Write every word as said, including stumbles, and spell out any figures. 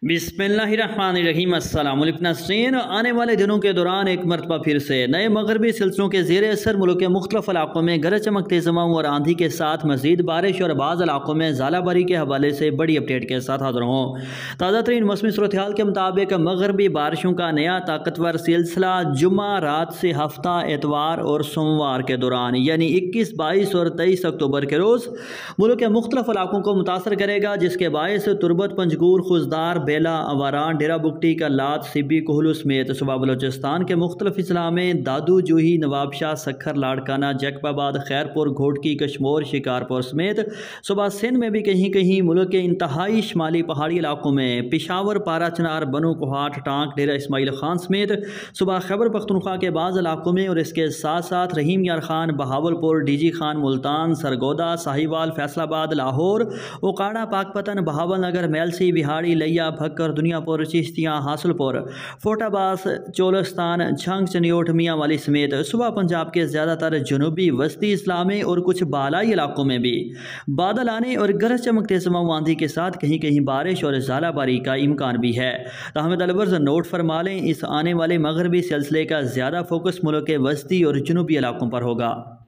بسم اللہ الرحمن الرحیم۔ السلام علیکم ناظرین، آنے والے دنوں کے دوران ایک مرتبہ پھر سے نئے مغربی سلسلوں کے زیر اثر ملک کے مختلف علاقوں میں گرج چمک تیز ہواؤں اور آندھی کے ساتھ مزید بارش اور بعض علاقوں میں ژالہ باری کے حوالے سے بڑی اپڈیٹ کے ساتھ حاضر ہوں۔ تازہ ترین موسمی صورتحال کے مطابق مغربی بارشوں کا نیا طاقتور سلسلہ جمعہ رات سے ہفتہ اتوار اور سوموار کے دوران یعنی اکیس بائیس اور تیئیس اکتوبر کے روز ملک کے مختلف علاقوں کو متاثر کرے گا، جس کے باعث تربت، پنجگور، خوزدار، بیلا، اواران، ڈیرہ بگٹی، کرلات، سبی، کوہلو سمیت صوبہ بلوچستان کے مختلف اضلاع میں دادو، جوہی، نواب شاہ، سکھر، لاڑکانہ، جیکب آباد، خیرپور، گھوٹکی، کشمور، شکارپور سمیت صوبہ سندھ میں بھی کہیں کہیں ملک کے انتہائی شمالی پہاڑی علاقوں میں پشاور، پارا چنار، بنو کوہاٹ، ٹانک، ڈیرہ اسماعیل خان سمیت صوبہ خیبر پختونخوا کے بعض علاقوں میں اور اس کے ساتھ ساتھ Rahim Yar Khan, Bahawalpur, D G Khan, Multan, Sargodha, Sahiwal, Faisalabad, Lahore, Okara, پاک پتن، بہاول نگر، میلسی، بہاڑی، لیا، بھکر، دنیا پور، چشتیاں، حاصل پور، فوٹا باس، چولستان، جھنگ، چنیوٹ، میاں والی سمیت صوبہ پنجاب کے زیادہ تر جنوبی وسطی اضلاع میں اور کچھ بالائی علاقوں میں بھی بادل آنے اور گرج چمک تیز ہواؤں آندھی کے ساتھ کہیں کہیں بارش اور ژالہ باری کا امکان بھی ہے۔ تاہم الورز نوٹ فرما لیں، اس آنے والے مغربی سلسلے کا زیادہ فوکس ملک کے وسطی اور جنوبی علاقوں پر ہوگا۔